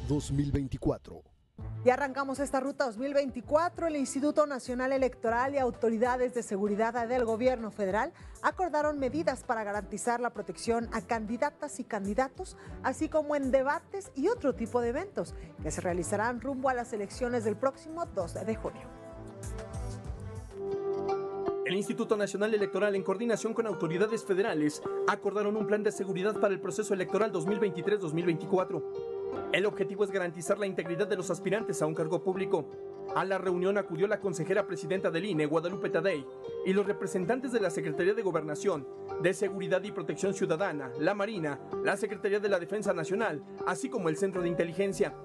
2024. Y arrancamos esta ruta 2024. El Instituto Nacional Electoral y autoridades de seguridad del gobierno federal acordaron medidas para garantizar la protección a candidatas y candidatos, así como en debates y otro tipo de eventos que se realizarán rumbo a las elecciones del próximo 2 de junio. El Instituto Nacional Electoral, en coordinación con autoridades federales, acordaron un plan de seguridad para el proceso electoral 2023-2024. El objetivo es garantizar la integridad de los aspirantes a un cargo público. A la reunión acudió la consejera presidenta del INE, Guadalupe Tadei, y los representantes de la Secretaría de Gobernación, de Seguridad y Protección Ciudadana, la Marina, la Secretaría de la Defensa Nacional, así como el Centro de Inteligencia.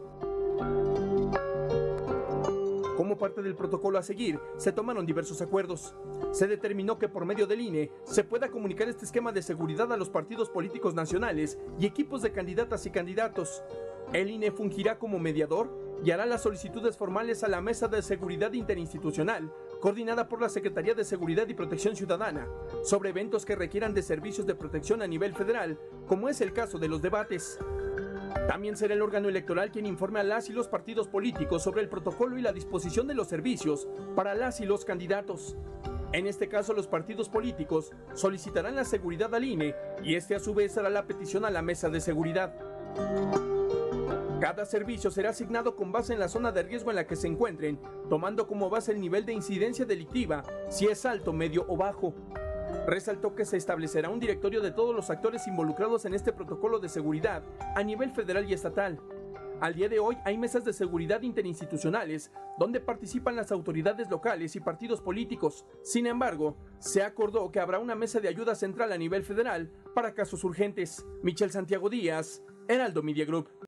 Como parte del protocolo a seguir, se tomaron diversos acuerdos. Se determinó que por medio del INE se pueda comunicar este esquema de seguridad a los partidos políticos nacionales y equipos de candidatas y candidatos. El INE fungirá como mediador y hará las solicitudes formales a la Mesa de Seguridad Interinstitucional, coordinada por la Secretaría de Seguridad y Protección Ciudadana, sobre eventos que requieran de servicios de protección a nivel federal, como es el caso de los debates. También será el órgano electoral quien informe a las y los partidos políticos sobre el protocolo y la disposición de los servicios para las y los candidatos. En este caso, los partidos políticos solicitarán la seguridad al INE y este a su vez hará la petición a la Mesa de Seguridad. Cada servicio será asignado con base en la zona de riesgo en la que se encuentren, tomando como base el nivel de incidencia delictiva, si es alto, medio o bajo. Resaltó que se establecerá un directorio de todos los actores involucrados en este protocolo de seguridad a nivel federal y estatal. Al día de hoy hay mesas de seguridad interinstitucionales donde participan las autoridades locales y partidos políticos. Sin embargo, se acordó que habrá una mesa de ayuda central a nivel federal para casos urgentes. Michelle Santiago Díaz, Heraldo Media Group.